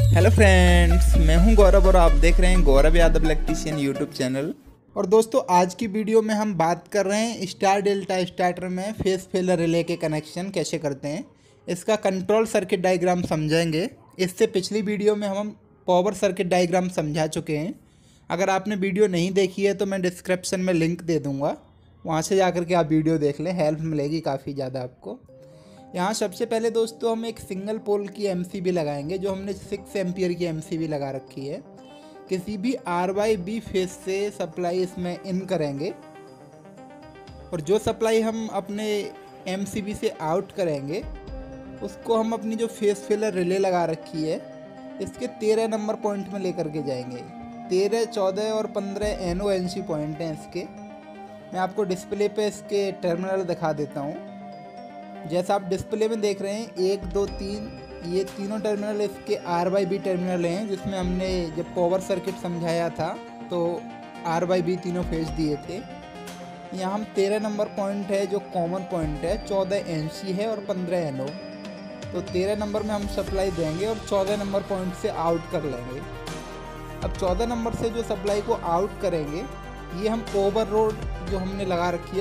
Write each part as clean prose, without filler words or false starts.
Hello friends, मैं हूं गौरव और आप देख रहे हैं Gaurav Yadav electrician YouTube channel. और दोस्तों, आज की वीडियो में हम बात कर रहे हैं स्टार डेल्टा स्टार्टर में फेस फेलर रिले के कनेक्शन कैसे करते हैं। इसका कंट्रोल सर्किट डायग्राम समझेंगे। इससे पिछली वीडियो में हम पावर सर्किट डायग्राम समझा चुके हैं। अगर आपने वीडियो नहीं देखी है तो मैं डिस्क्रिप्शन में लिंक दे दूँगा, वहाँ से जाकर के आप वीडियो देख लें, हेल्प मिलेगी काफ़ी ज़्यादा आपको। यहाँ सबसे पहले दोस्तों हम एक सिंगल पोल की एमसीबी लगाएंगे, जो हमने 6 एम्पियर की एमसीबी लगा रखी है। किसी भी RYB फेस से सप्लाई इसमें इन करेंगे और जो सप्लाई हम अपने एमसीबी से आउट करेंगे उसको हम अपनी जो फेस फिलर रिले लगा रखी है इसके 13 नंबर पॉइंट में लेकर के जाएंगे। 13, 14 और 15 NONC पॉइंट हैं इसके। मैं आपको डिस्प्ले पे इसके टर्मिनल दिखा देता हूँ। जैसा आप डिस्प्ले में देख रहे हैं 1, 2, 3, ये तीनों टर्मिनल इसके RYB टर्मिनल हैं, जिसमें हमने जब पावर सर्किट समझाया था तो RYB तीनों फेज दिए थे। यहाँ हम 13 नंबर पॉइंट है जो कॉमन पॉइंट है, 14 NC है और 15 NO। तो 13 नंबर में हम सप्लाई देंगे और 14 नंबर पॉइंट से आउट कर लेंगे। अब 14 नंबर से जो सप्लाई को आउट करेंगे ये हम ओवरलोड जो हमने लगा रखी है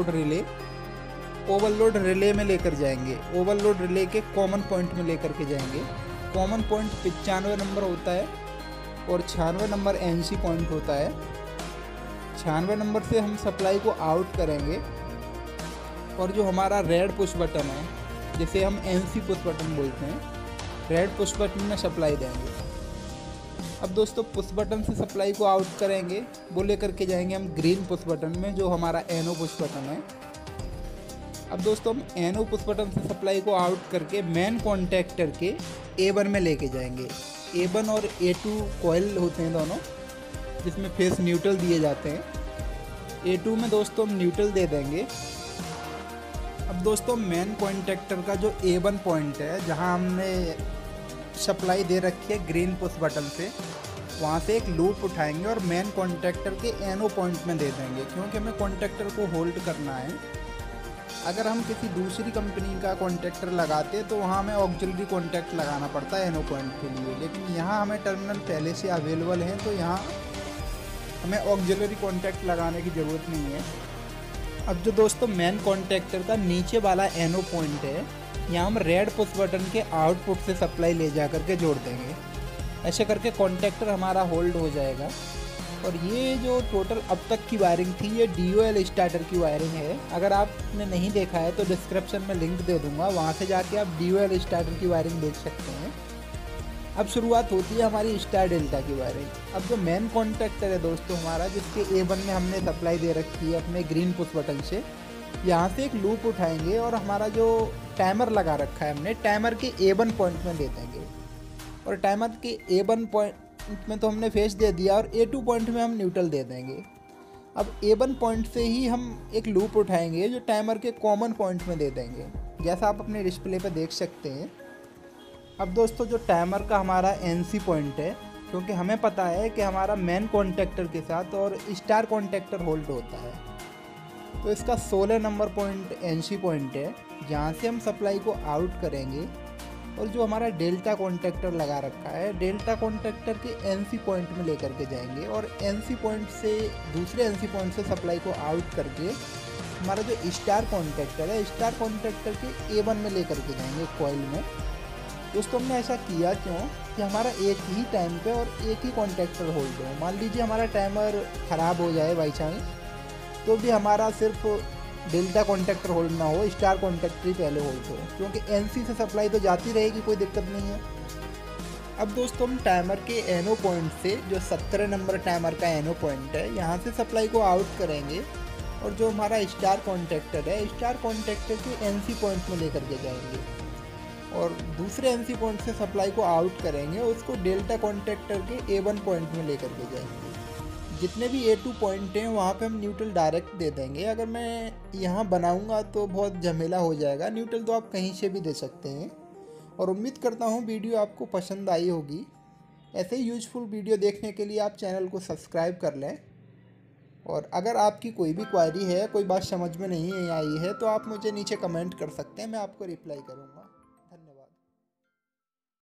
ओवरलोड रिले में लेकर जाएंगे। ओवरलोड रिले के कॉमन पॉइंट में लेकर के जाएंगे। कॉमन पॉइंट 95 नंबर होता है और 96 नंबर NC पॉइंट होता है। 96 नंबर से हम सप्लाई को आउट करेंगे और जो हमारा रेड पुश बटन है, जिसे हम NC पुश बटन बोलते हैं, रेड पुश बटन में सप्लाई देंगे। अब दोस्तों, पुश बटन से सप्लाई को आउट करेंगे, वो लेकर के जाएंगे हम ग्रीन पुश बटन में, जो हमारा NO पुश बटन है। अब दोस्तों, हम NO पुश बटन से सप्लाई को आउट करके मेन कॉन्टेक्टर के A1 में लेके जाएंगे। A1 और A2 कॉइल होते हैं दोनों, जिसमें फेस न्यूट्रल दिए जाते हैं। A2 में दोस्तों हम न्यूट्रल दे देंगे। अब दोस्तों, मेन कॉन्टेक्टर का जो A1 पॉइंट है, जहां हमने सप्लाई दे रखी है ग्रीन पुश बटन से, वहाँ से एक लूप उठाएंगे और मेन कॉन्टेक्टर के NO पॉइंट में दे देंगे, क्योंकि हमें कॉन्टेक्टर को होल्ड करना है। अगर हम किसी दूसरी कंपनी का कॉन्टेक्टर लगाते तो वहाँ हमें ऑक्सिलरी कॉन्टैक्ट लगाना पड़ता है NO पॉइंट के लिए, लेकिन यहाँ हमें टर्मिनल पहले से अवेलेबल हैं, तो यहाँ हमें ऑक्सिलरी कॉन्टैक्ट लगाने की ज़रूरत नहीं है। अब जो दोस्तों मेन कॉन्टेक्टर का नीचे वाला NO पॉइंट है, यहाँ हम रेड पुश बटन के आउटपुट से सप्लाई ले जा करके जोड़ देंगे। ऐसे करके कॉन्टेक्टर हमारा होल्ड हो जाएगा। और ये जो टोटल अब तक की वायरिंग थी, ये DOL स्टार्टर की वायरिंग है। अगर आपने नहीं देखा है तो डिस्क्रिप्शन में लिंक दे दूंगा, वहाँ से जाके आप DOL स्टार्टर की वायरिंग देख सकते हैं। अब शुरुआत होती है हमारी स्टार डेल्टा की वायरिंग। अब जो मेन कॉन्टेक्टर है दोस्तों हमारा, जिसके A1 में हमने सप्लाई दे रखी है अपने ग्रीन पुश बटन से, यहाँ से एक लूप उठाएंगे और हमारा जो टाइमर लगा रखा है हमने, टाइमर के A1 पॉइंट में दे देंगे। और टाइमर के A1 पॉइंट में तो हमने फेस दे दिया और A2 पॉइंट में हम न्यूट्रल दे देंगे। अब A1 पॉइंट से ही हम एक लूप उठाएंगे जो टाइमर के कॉमन पॉइंट में दे देंगे, जैसा आप अपने डिस्प्ले पे देख सकते हैं। अब दोस्तों, जो टाइमर का हमारा NC पॉइंट है, क्योंकि हमें पता है कि हमारा मेन कॉन्टेक्टर के साथ और स्टार कॉन्टेक्टर होल्ड होता है, तो इसका 16 नंबर पॉइंट NC पॉइंट है, जहाँ से हम सप्लाई को आउट करेंगे। और जो हमारा डेल्टा कॉन्टेक्टर लगा रखा है, डेल्टा कॉन्टेक्टर के NC पॉइंट में लेकर के जाएंगे और NC पॉइंट से दूसरे NC पॉइंट से सप्लाई को आउट करके हमारा जो स्टार कॉन्टेक्टर है, स्टार कॉन्टेक्टर के A1 में लेकर के जाएंगे कॉइल में। दोस्तों, हमने ऐसा किया क्यों कि हमारा एक ही टाइम पे और एक ही कॉन्टेक्टर होल्ड हो। मान लीजिए हमारा टाइमर ख़राब हो जाए बाई चांस, तो भी हमारा सिर्फ डेल्टा कॉन्टेक्टर होल्ड ना हो, स्टार कॉन्टेक्टर ही पहले होल्ड हो, क्योंकि NC से सप्लाई तो जाती रहेगी, कोई दिक्कत नहीं है। अब दोस्तों, हम टाइमर के NO पॉइंट से, जो 17 नंबर टाइमर का NO पॉइंट है, यहाँ से सप्लाई को आउट करेंगे और जो हमारा स्टार कॉन्टेक्टर है, स्टार कॉन्टेक्टर के NC पॉइंट में लेकर के जाएंगे और दूसरे NC पॉइंट से सप्लाई को आउट करेंगे, उसको डेल्टा कॉन्टेक्टर के A1 पॉइंट में लेकर के जाएंगे। जितने भी A2 पॉइंट हैं वहाँ पे हम न्यूट्रल डायरेक्ट दे देंगे। अगर मैं यहाँ बनाऊँगा तो बहुत झमेला हो जाएगा, न्यूट्रल तो आप कहीं से भी दे सकते हैं। और उम्मीद करता हूँ वीडियो आपको पसंद आई होगी। ऐसे ही यूजफुल वीडियो देखने के लिए आप चैनल को सब्सक्राइब कर लें। और अगर आपकी कोई भी क्वायरी है, कोई बात समझ में नहीं आई है, तो आप मुझे नीचे कमेंट कर सकते हैं, मैं आपको रिप्लाई करूँगा।